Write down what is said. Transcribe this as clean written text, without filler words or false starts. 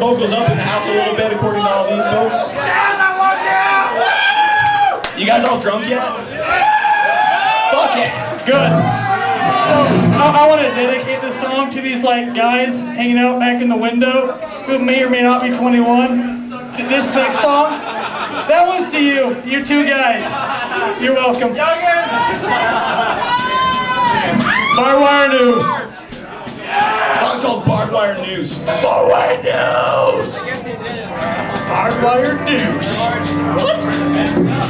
vocals up in the house a little bit, according to all these folks. You guys all drunk yet? Fuck it. Good. So, I want to dedicate this song to these like guys hanging out back in the window who may or may not be 21. This next song, that one's to you. You two guys. You're welcome. Barbwire Noose. The song's called Barbwire Noose. Barbwire Noose! Barbwire Noose. What?